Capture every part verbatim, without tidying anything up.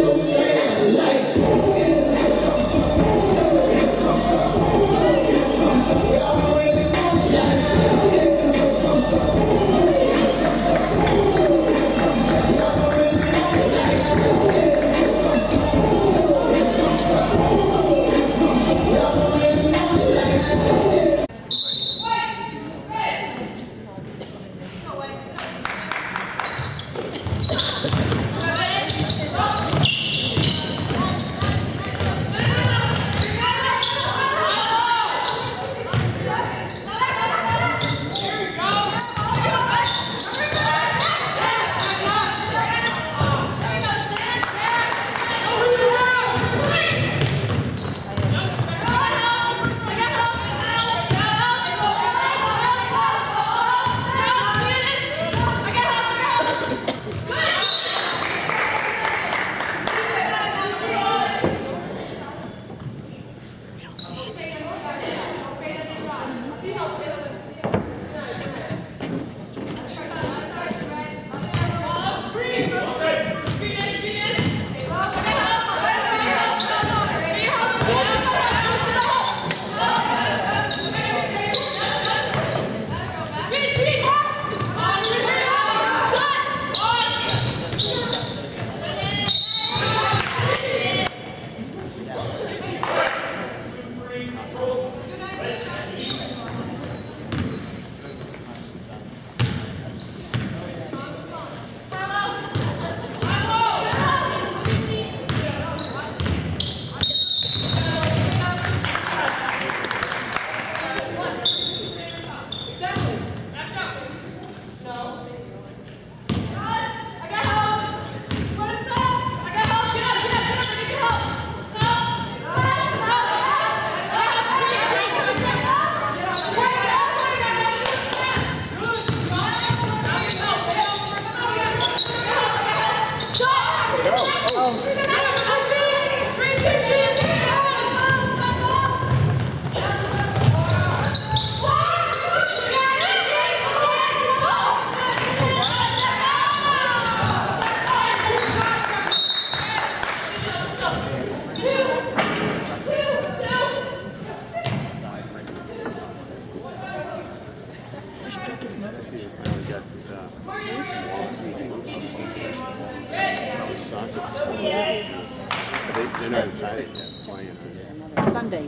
They're not decided yet. Playing for Sunday.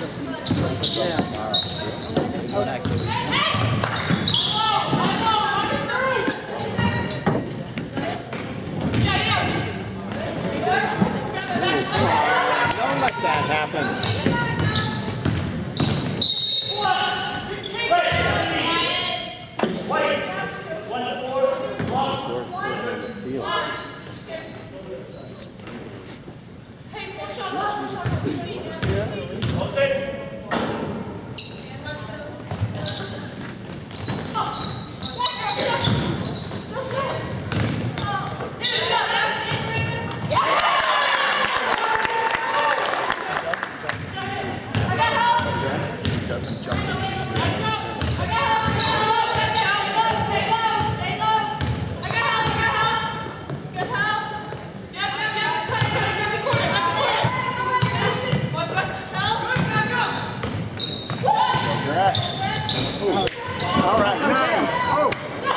Yeah. What activities? Don't let that happen. All right, nice. Oh.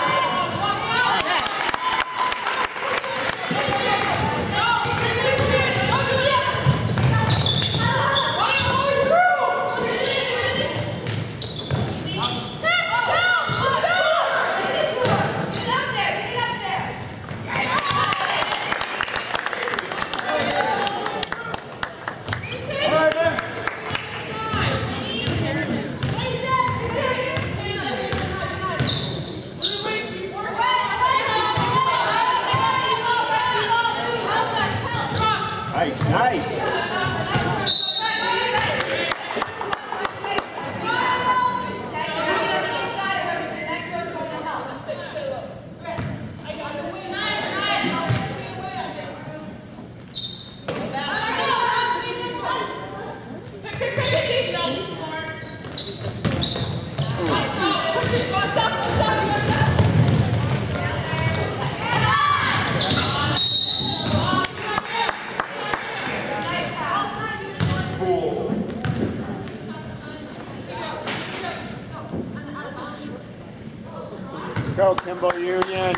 Nice, nice. go, Kimball Union.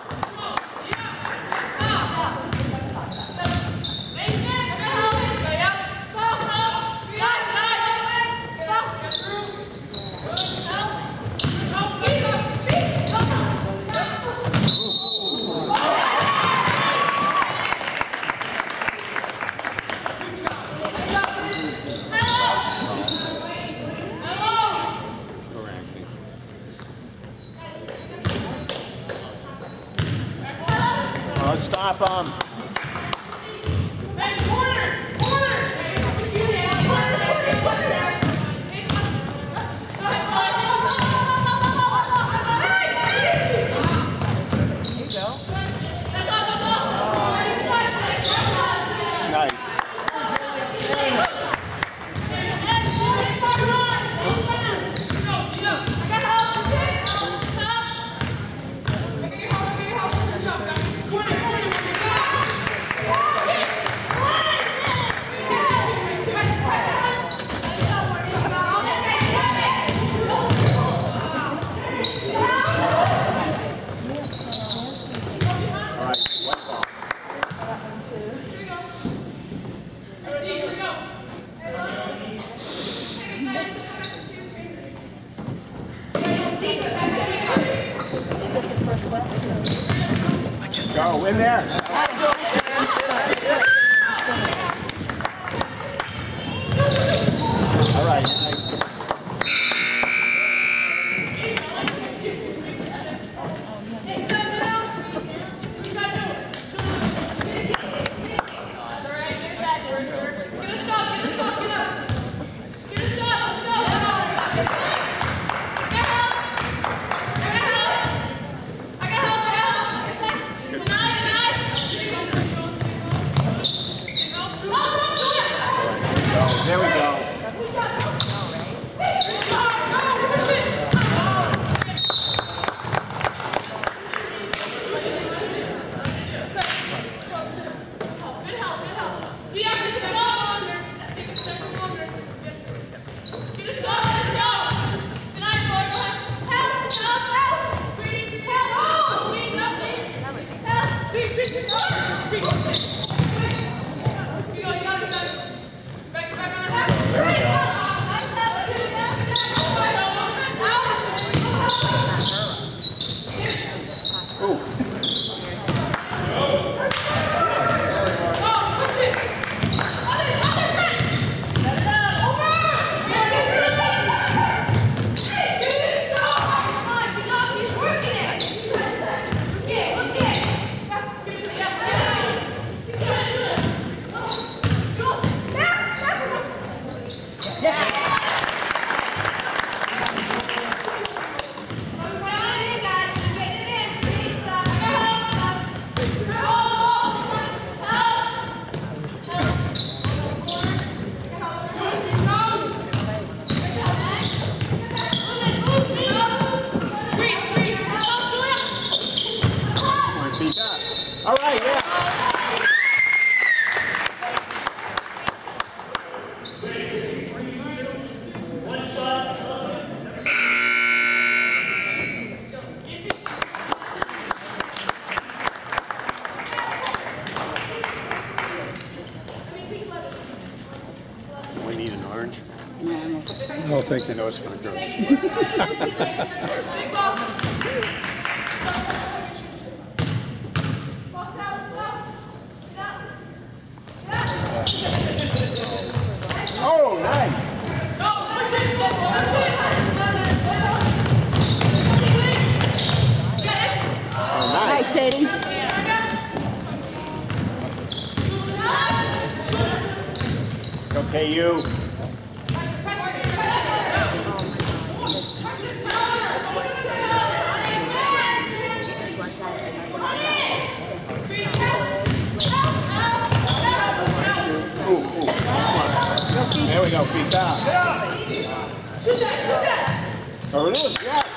Oh, stop them. Hey, corner! Corner! Nice. Go, in there. All right. There we go. All right, yeah. We need an orange. No, thank I you. know it's for the girls. Oh, nice. Oh, nice. Nice, Sadie. Okay, you. Ooh, ooh. There we go, feet down. Shoot that, shoot that! Oh, it is, yeah.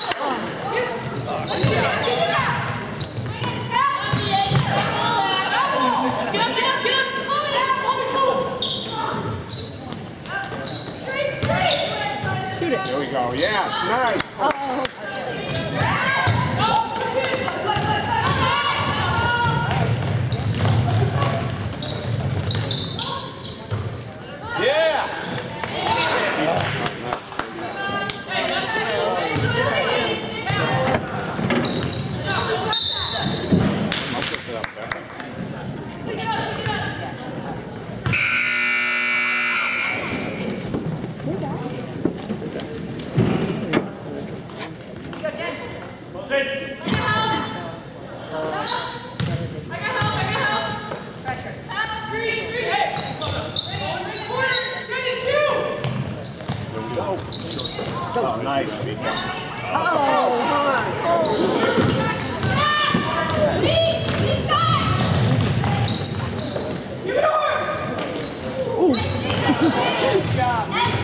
Get up, get up, get up! Shoot it. There we go, yeah, nice. Oh. Nice, Vika. Oh, Ooh. Good job.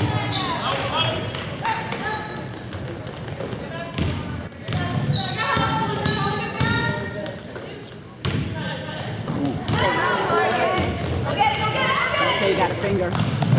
Okay, you got a finger.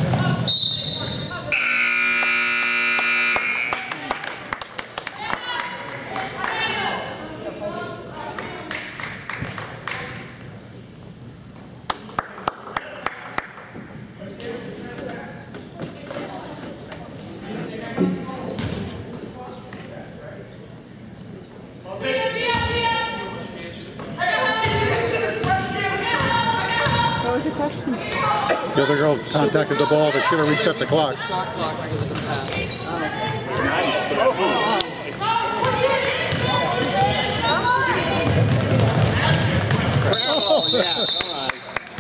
What was your question? The other girl contacted the ball. They should have reset the clock. Oh, yeah, come on.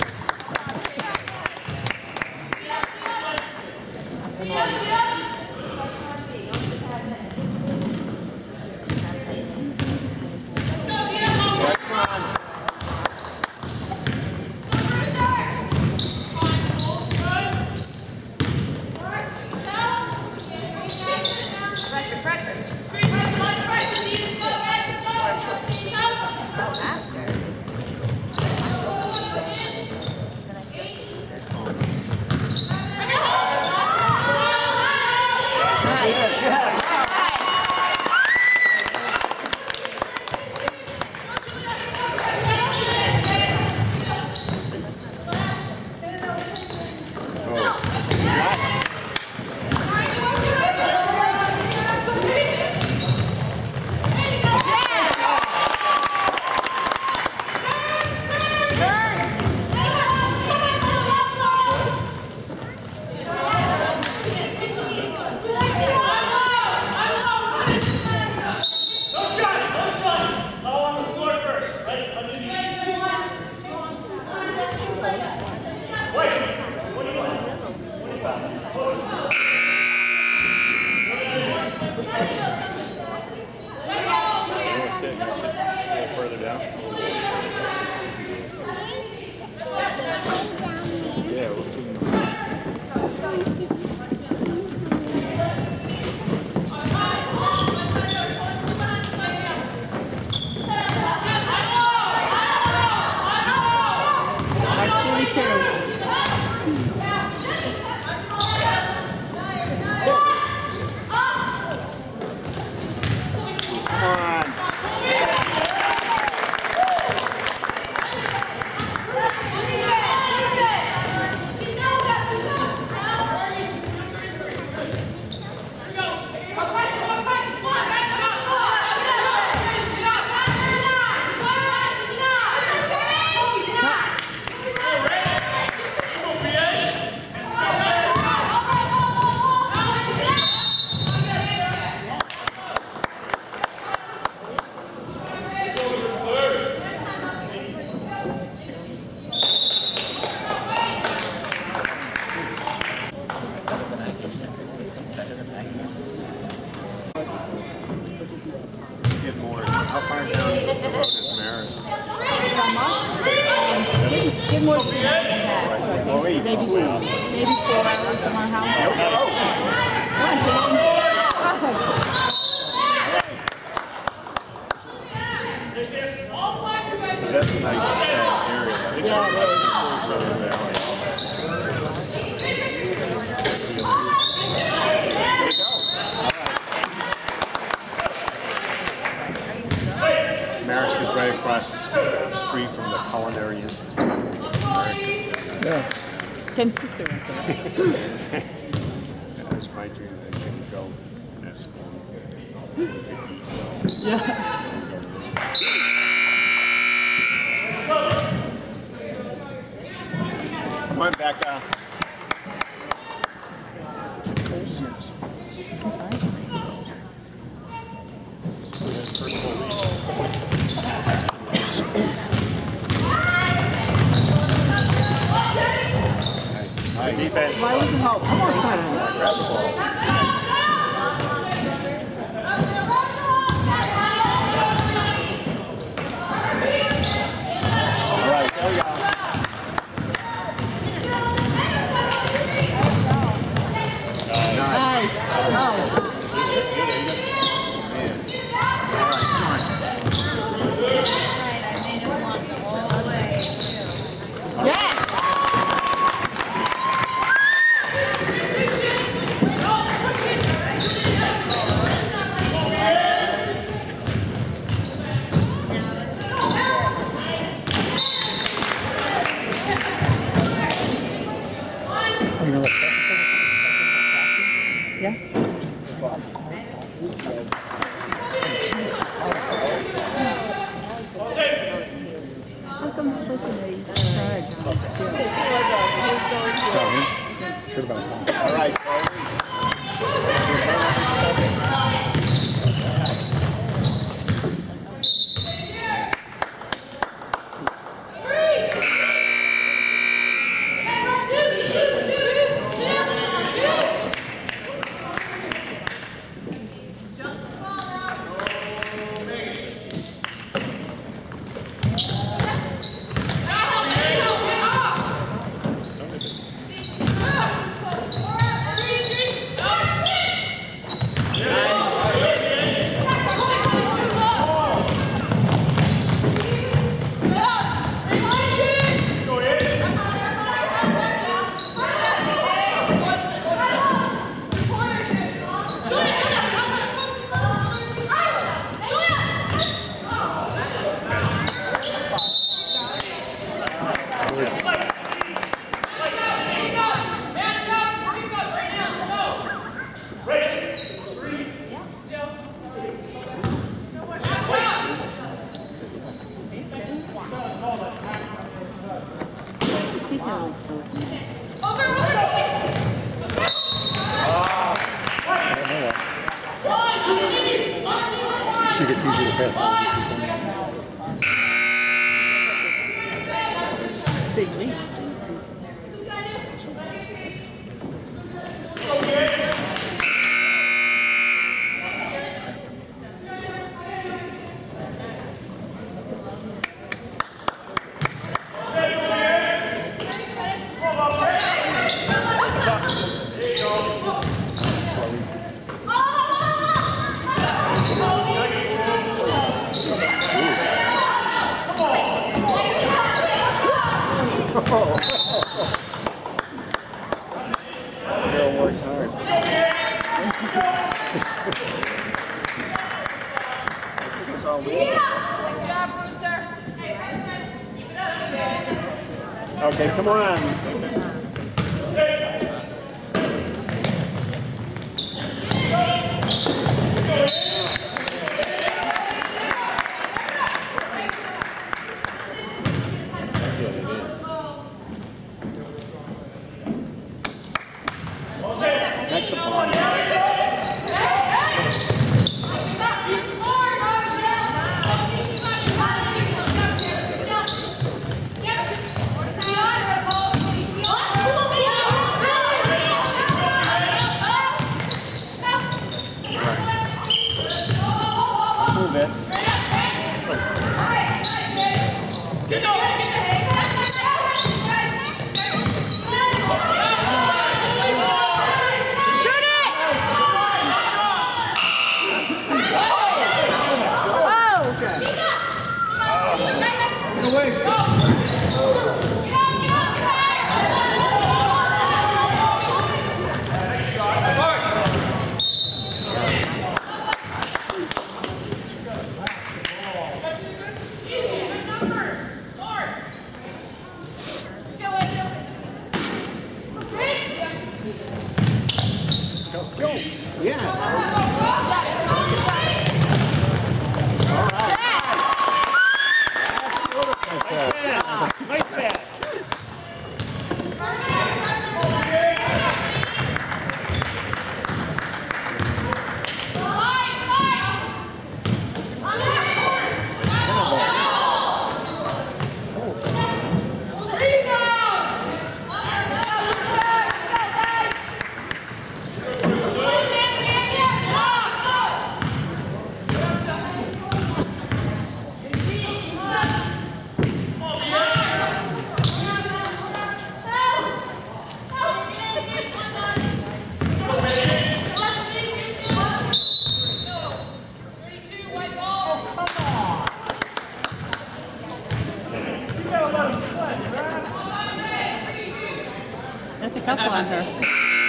Further down. Yeah, we'll see. How far down the road is Maris? Give more than that. Maybe, maybe four hours from our house. So that's a nice uh, area. Yeah, it is. Maris is right across the street from the Culinary Institute. Yeah. Ken's sister went there. That was my dream that I could go to that school. Yeah. Come on, back down. Nice. Defense. Why doesn't help? Come on, Grab the ball. Should have been a foul. All right. She gets easier to pass. Big lead. Bill worked hard. Okay, come on. That's the point. Move it. Nice pass. That's a couple on her.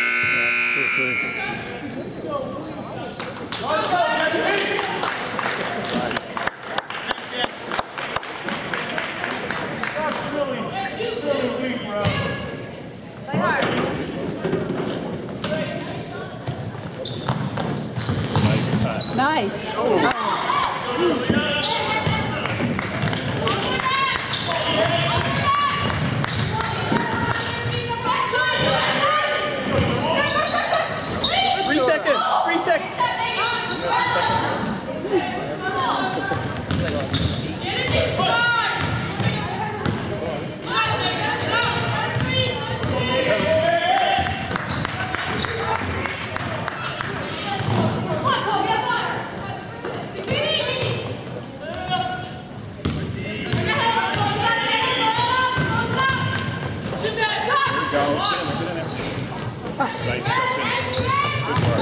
Nice. Oh. go. Nice. Good work.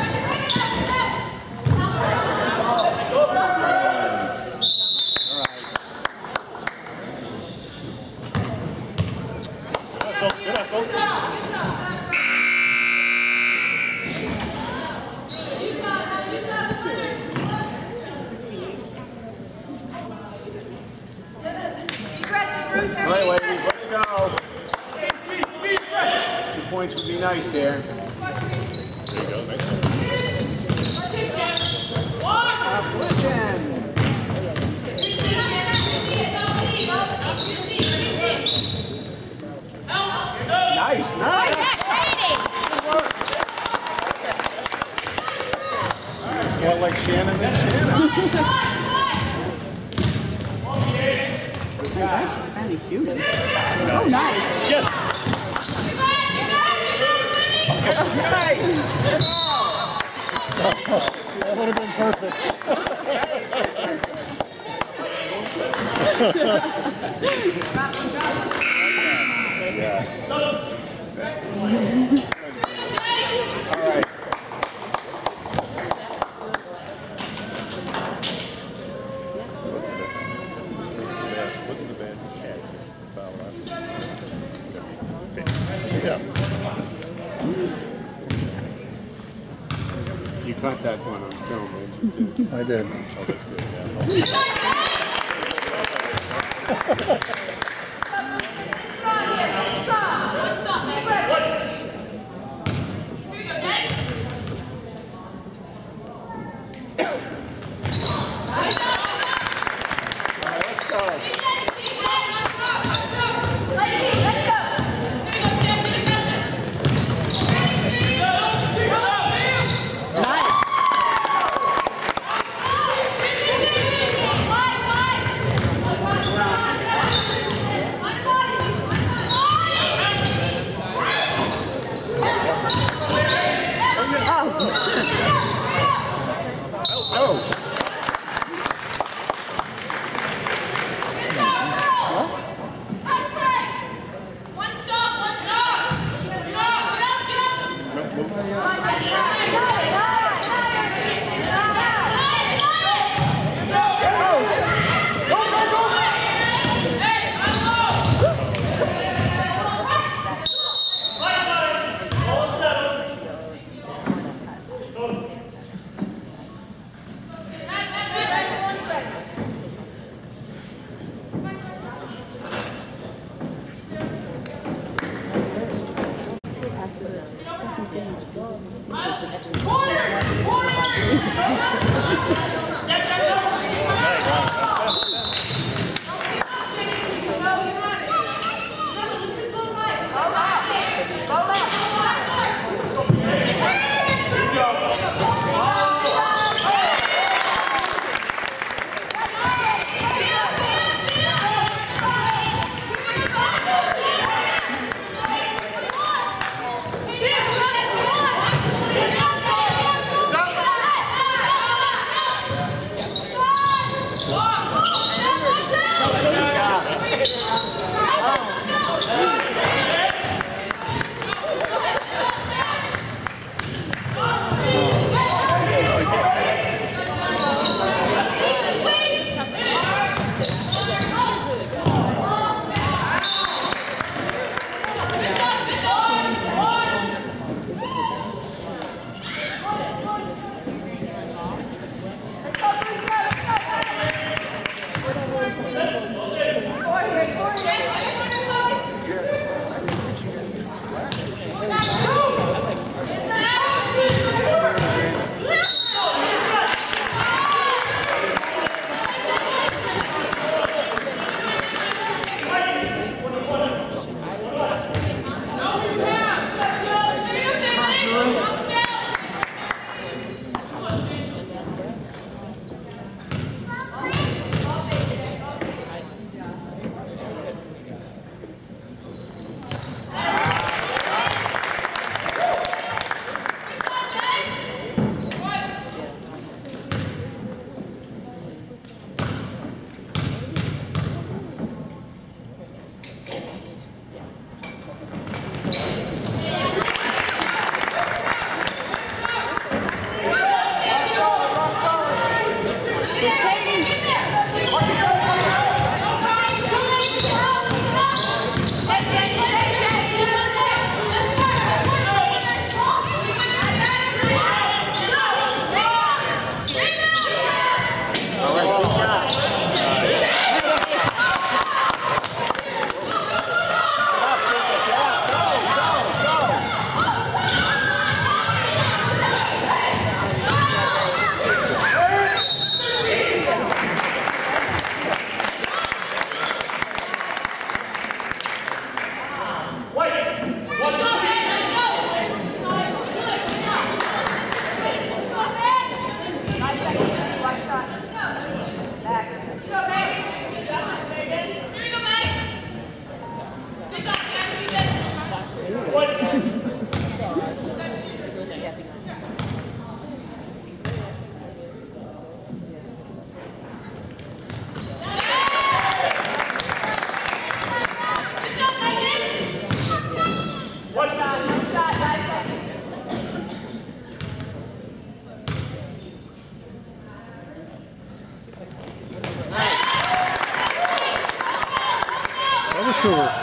All right, ladies, let's go. Two points would be nice there. There you go. Nice. Nice, nice. It's more like Shannon than Shannon. Nice, she's finally shooting. Oh, nice. Yes. That would have been perfect. Yeah. All right. Look at the bad cat. Yeah. You caught that one on film, man. I did. Oh, that's good, yeah.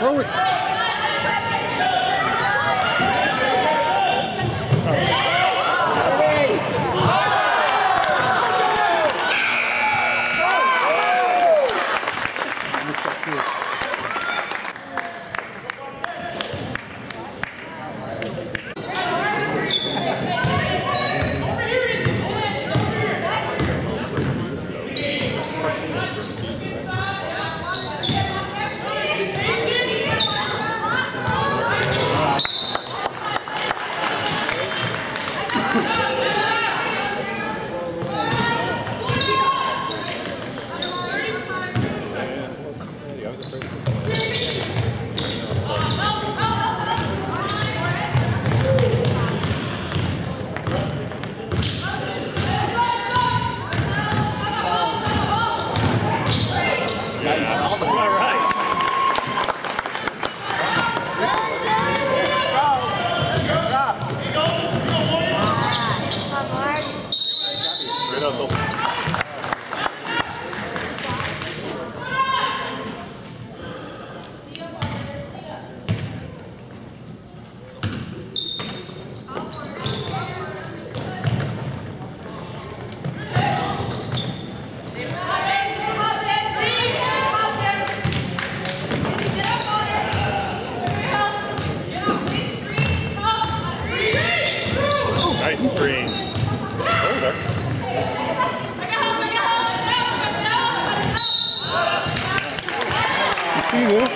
Throw it. Green. Older. You see this?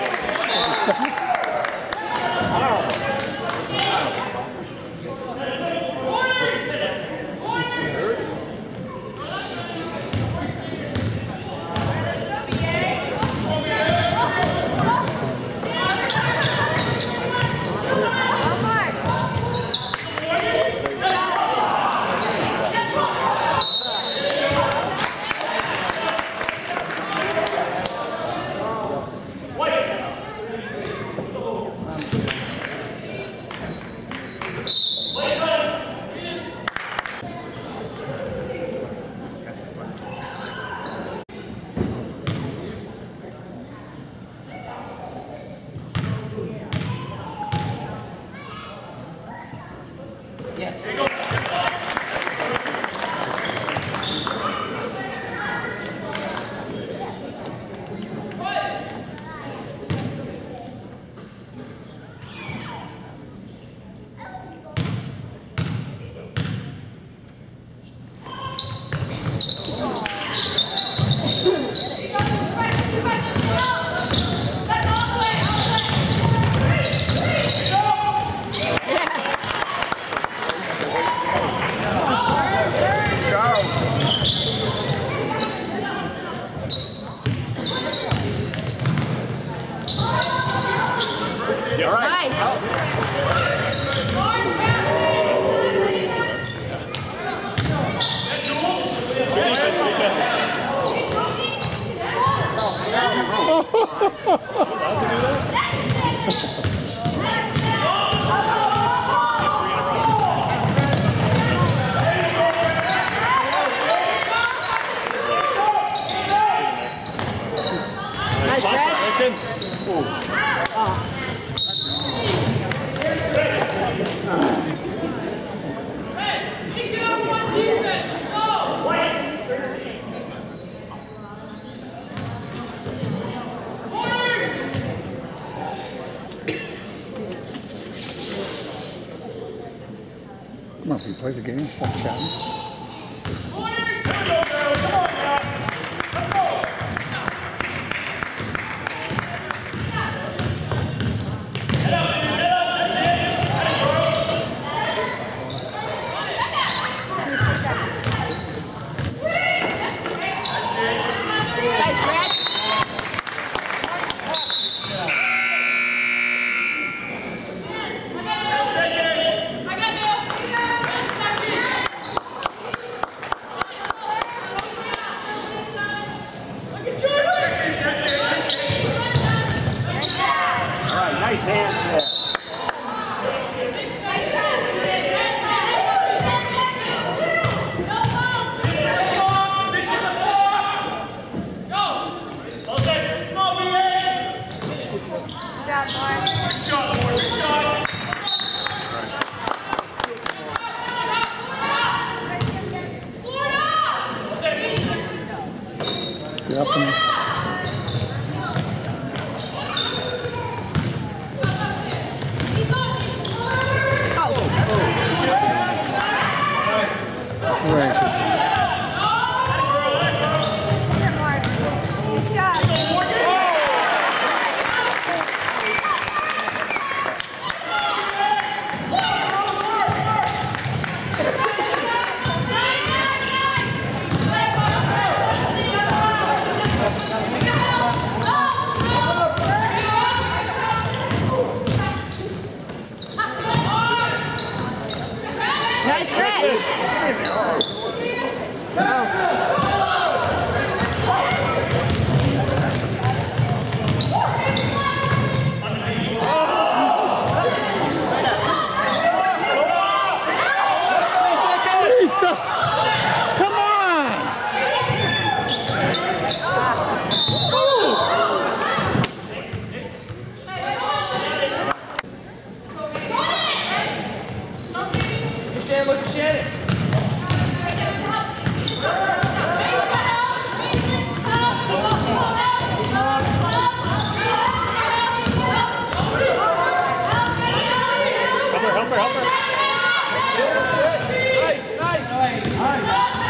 Come on, we play the game, stop chatting. Nice catch. Lisa, come on! Shannon, look at Shannon. Help her, help her, help her. Nice, nice. Nice.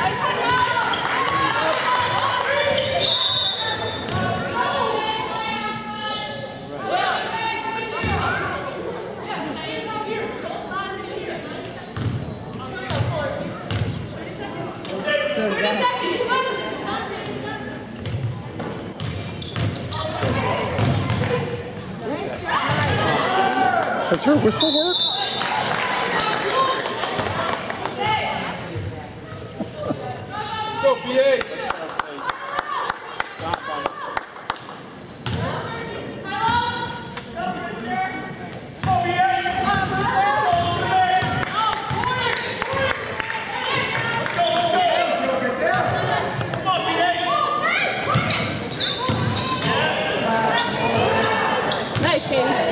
Does her whistle work? Let's go, B A. Nice, Katie.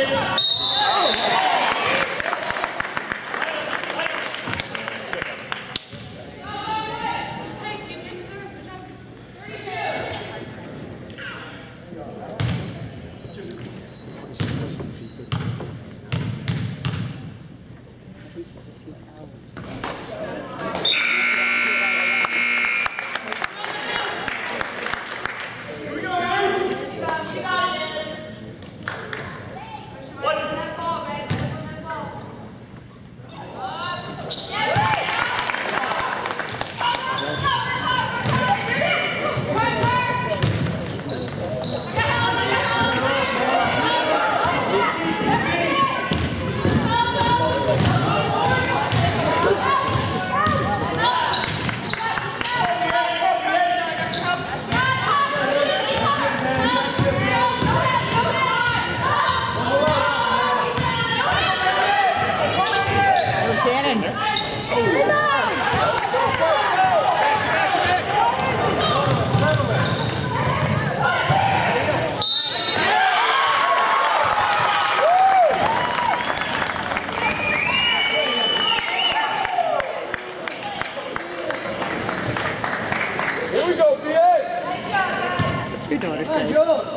Here we go, B A. Your daughter said.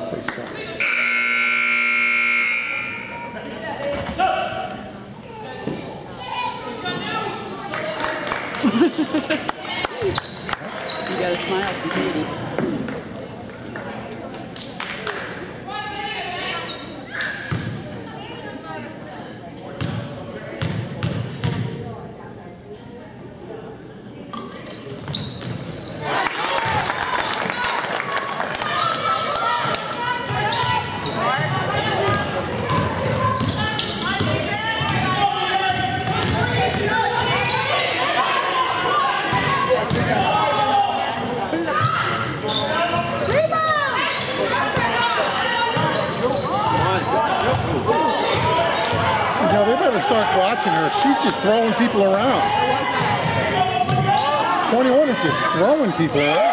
You gotta smile for Katie. You know, they better start watching her. She's just throwing people around. twenty-one is just throwing people around.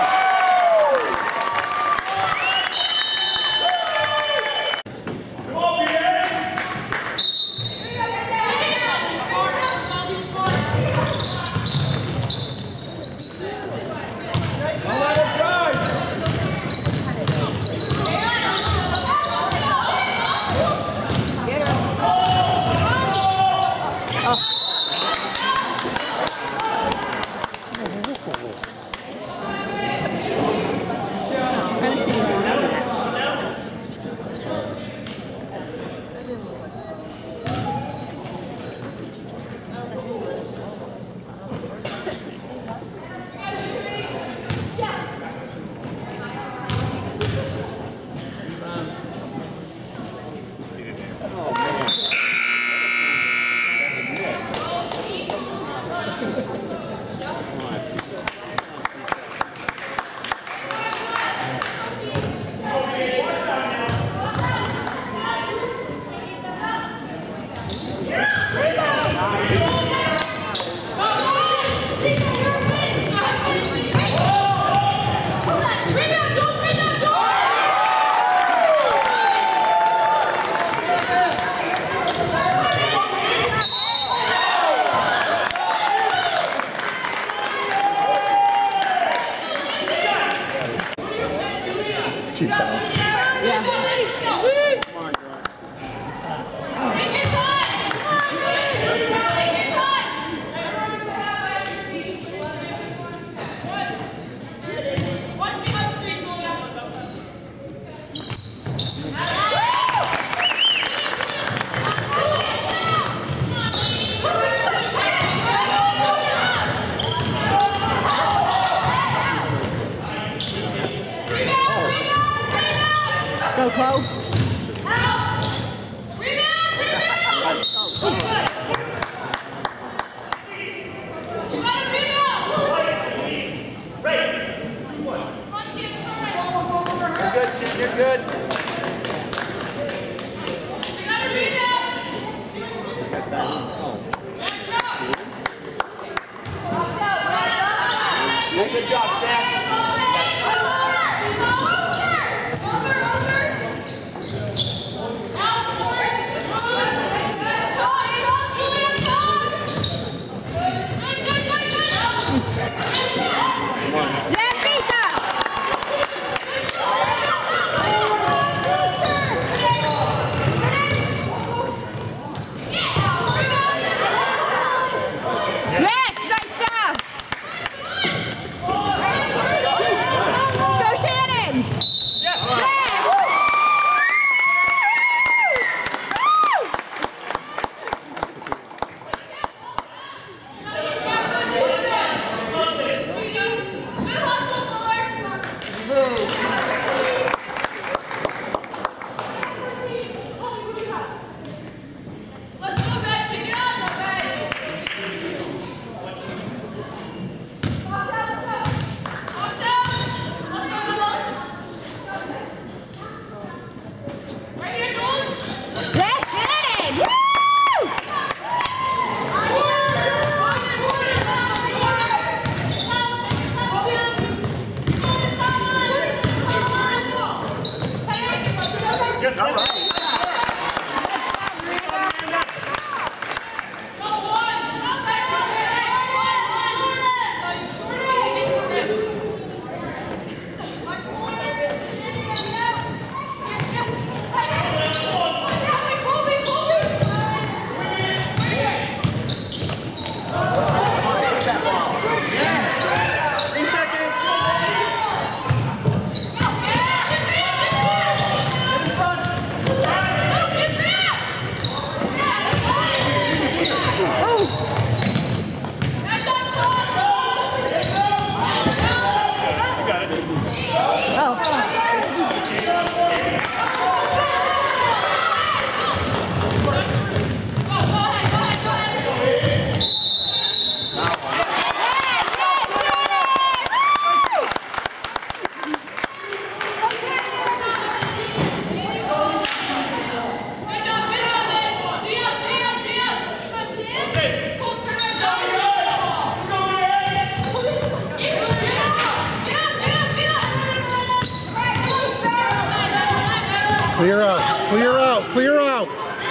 Cheap foul. Go, Chloe. You're good. Good job, Sam. Clear out, clear out, clear out.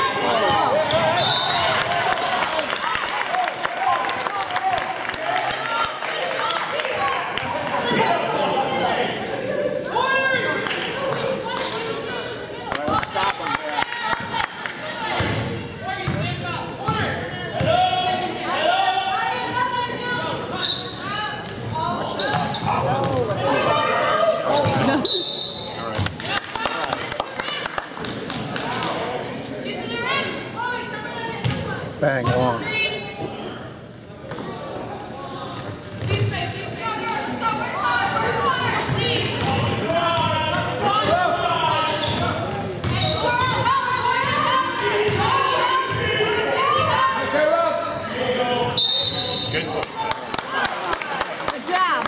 Bang, long. Good. Good job.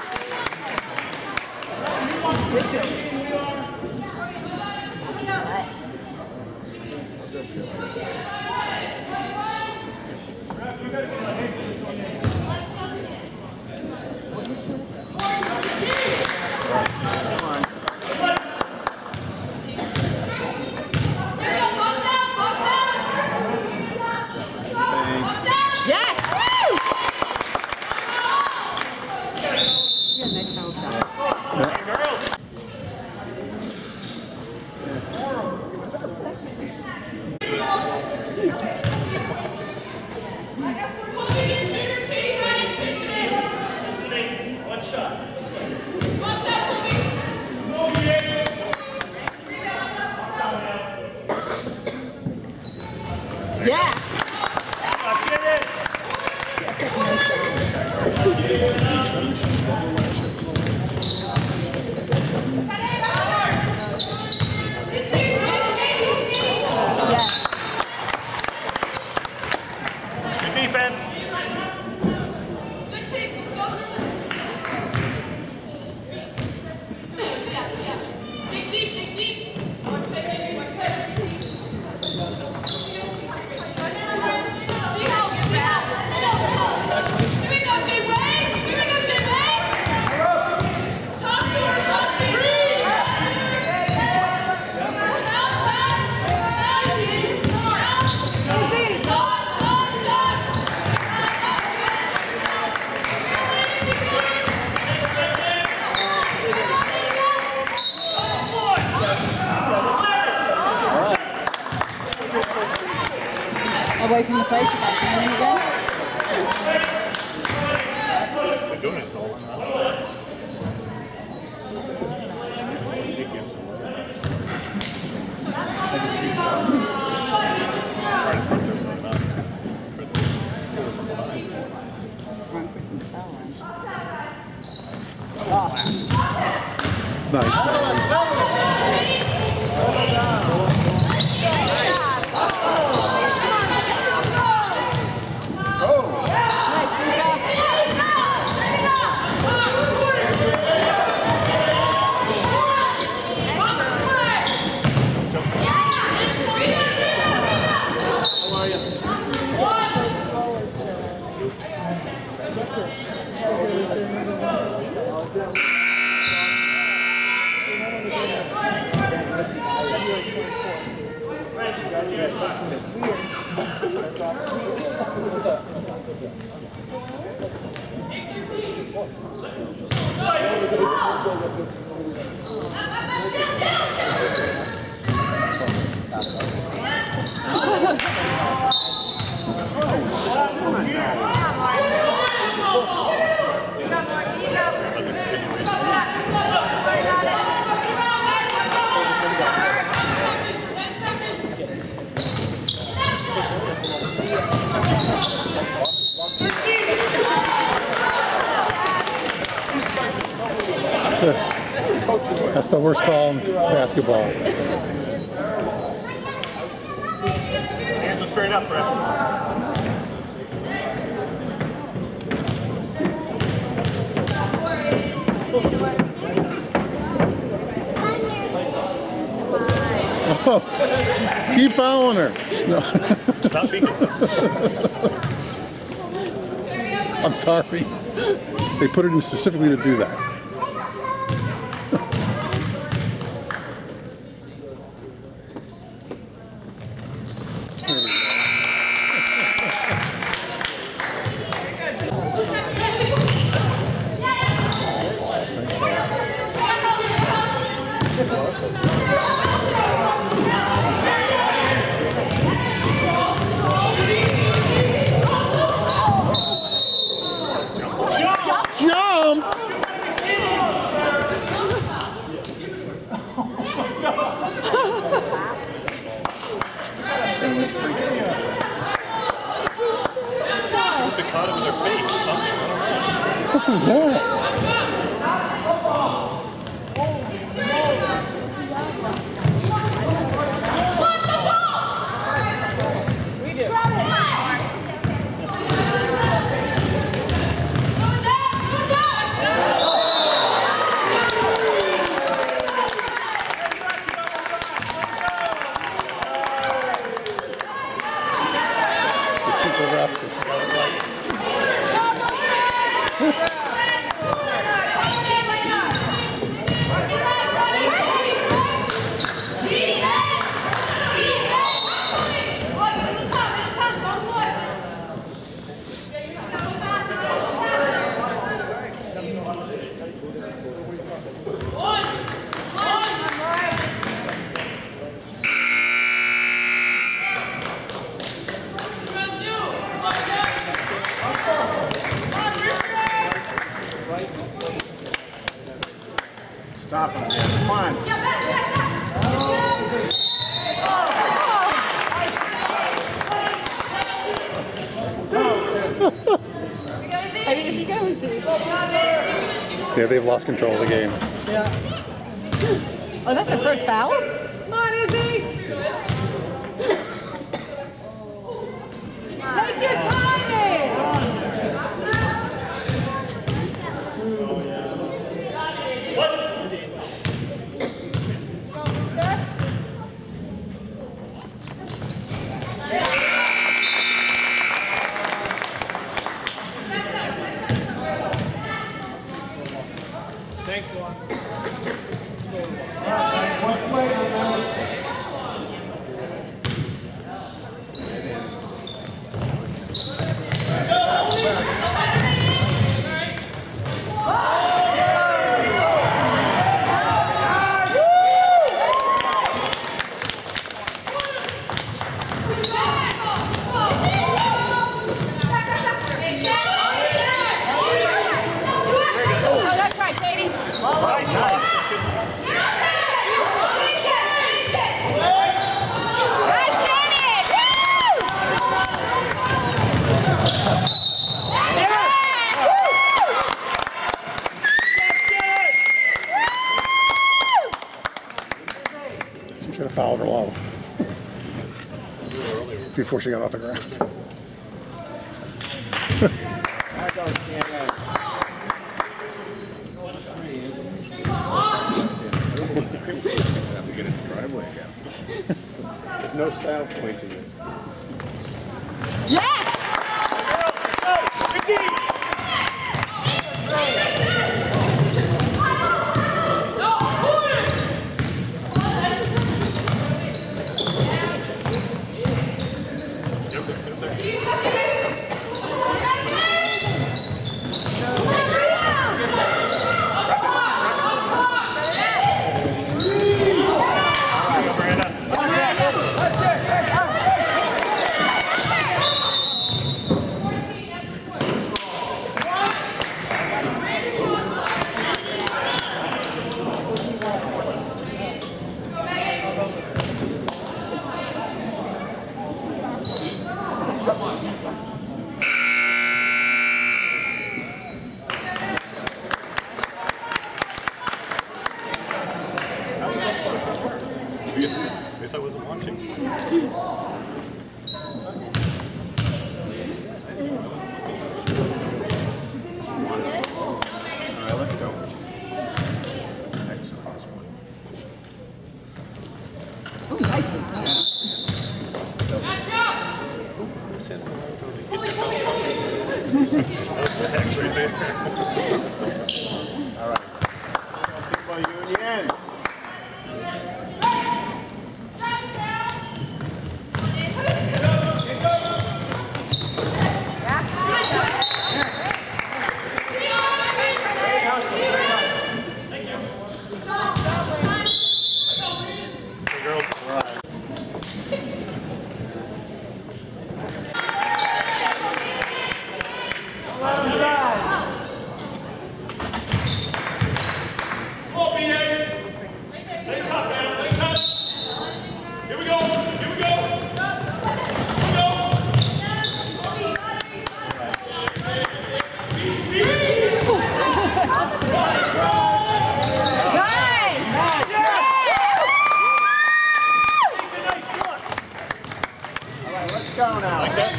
One shot. Yeah. Good defense. Dig deep, dig deep. One play, baby, one play. See how, see how. Here we go, Jay-Way. Here we go, Jay-Way. Talk to her, talk to her. Help, help. Easy. Talk, talk, talk. Away from the face, if I can again. They're doing it all. Run for some foul Nice, nice. That's the worst call in basketball. Hands are straight up, Brett. Oh, keep following her. No. Not feeding. I'm sorry. They put it in specifically to do that. Jump! Supposed to cut him in their face or something. I don't know. What was that? Yeah, they've lost control of the game. Yeah. Oh, that's the first foul? Come on, Izzy! Take your time, Izzy! Thanks, Juan. Should have fouled her low before she got off the ground. That goes Shannon. Have to get in the driveway again. There's no style points in this. Yes! I guess, I guess I wasn't watching. All right, let's go. Excellent, this one. Oh, nice. Send them over to get their phone calls. That's the hex right there. All right. People Union. Go now. Like that?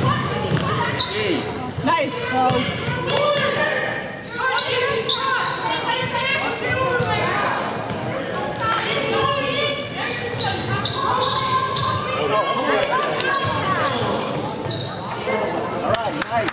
Nice, go. All right, nice.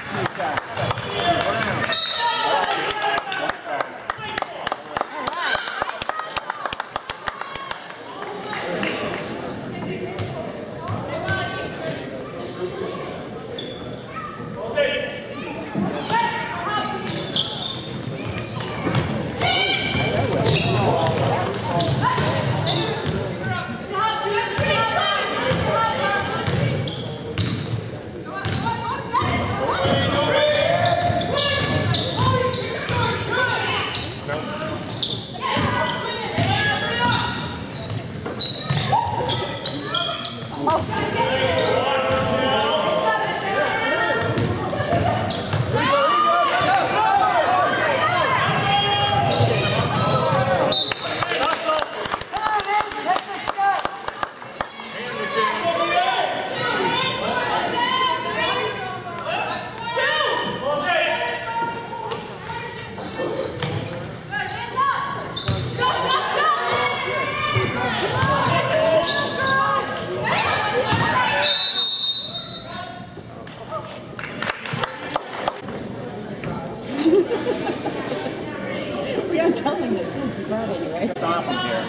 start anyway. Stop him here.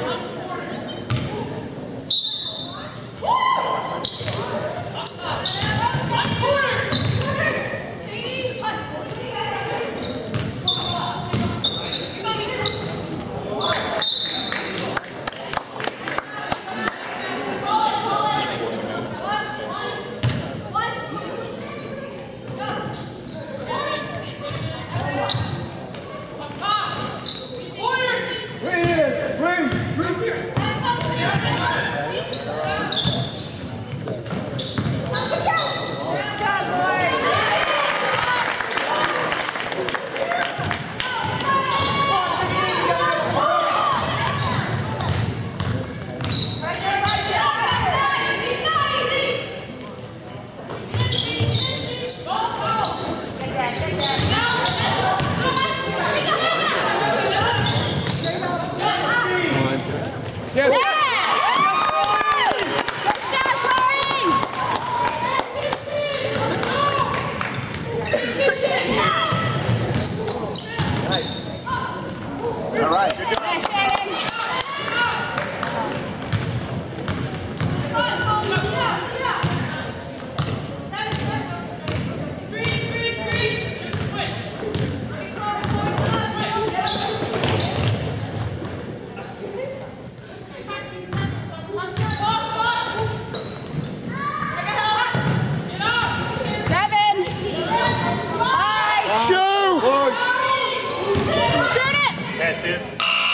That's it.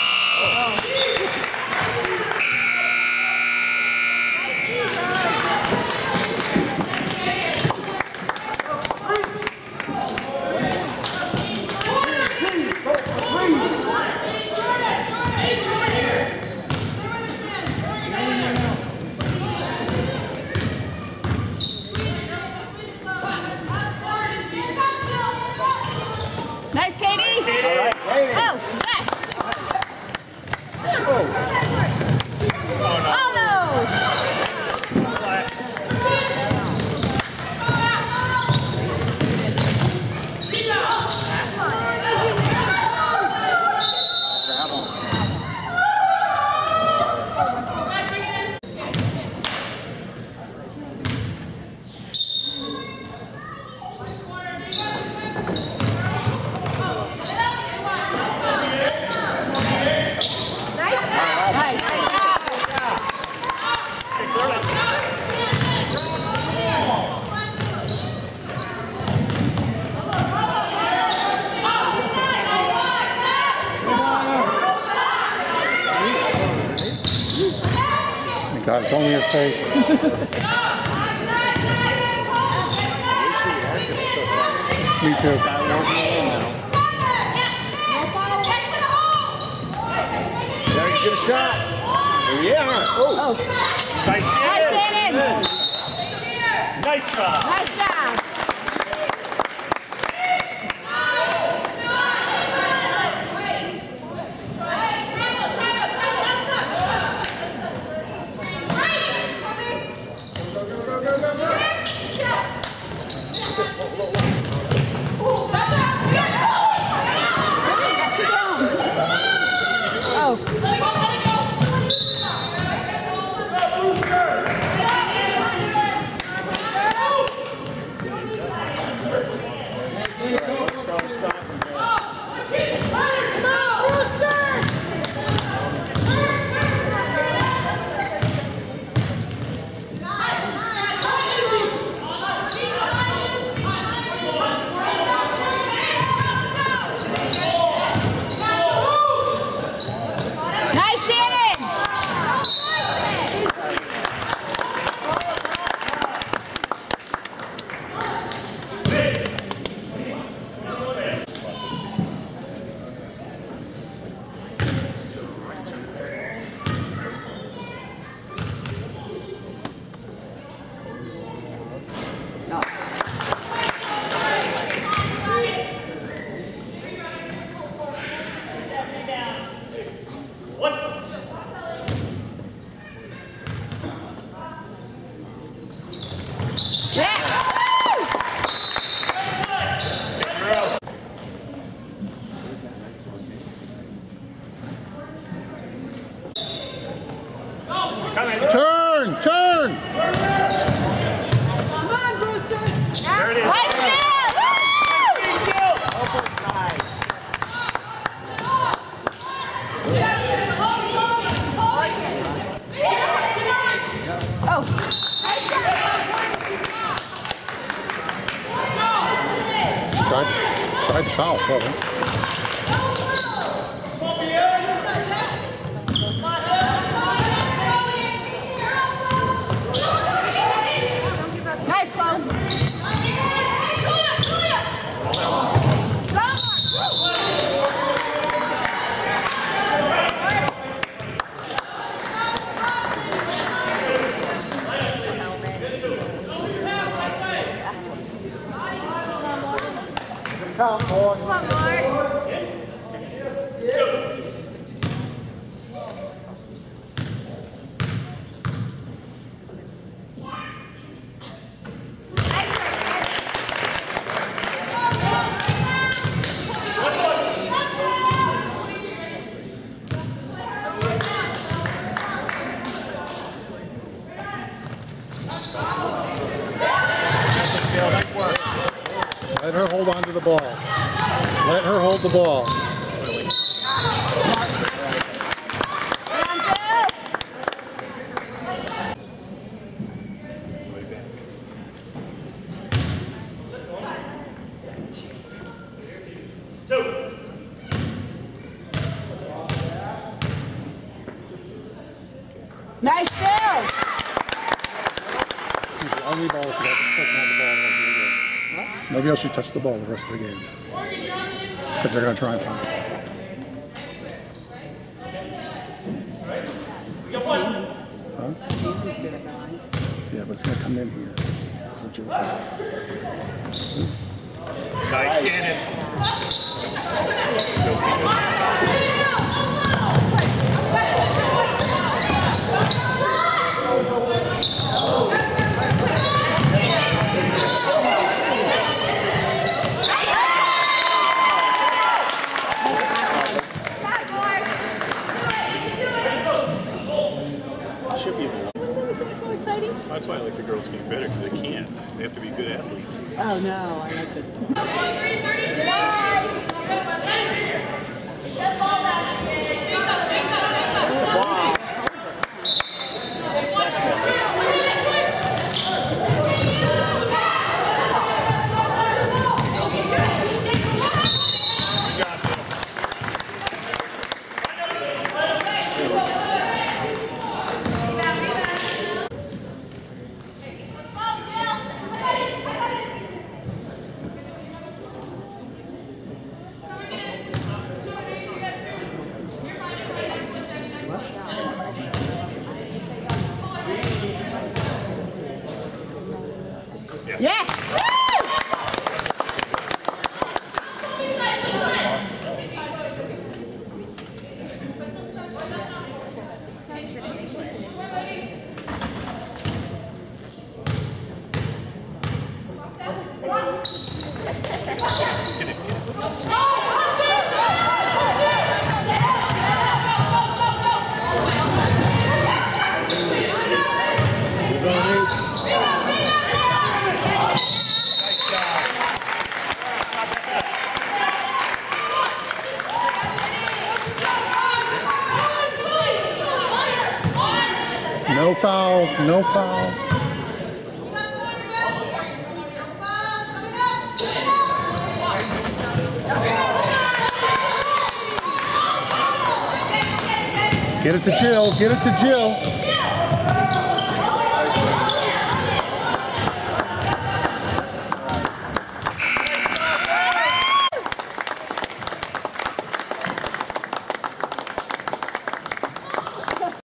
Nice, Katie. All right, Katie. Oh, yes. Oh, no. God, it's only your face. Me too. There you get a shot. Yeah. Oh. Oh. Nice Nice, Shannon. Shannon. Nice job. Nice job. Tried to foul, probably. Nice, Bo. Come on, boy. Come on, Mark. Let her hold on to the ball. Let her hold the ball. Nice, Bill. She's the only ball for that touching on the ball the rest of the game. Nobody else should touch the ball the rest of the game. Because they're going to try and find it. Huh? Yeah, but it's going to come in here. That's what Joe said. Nice, Shannon. Should be able to. That's why I like the girls game better, because they can't. They have to be good athletes. Oh no, I like this. Yes! No fouls, no fouls. Get it to Jill, get it to Jill.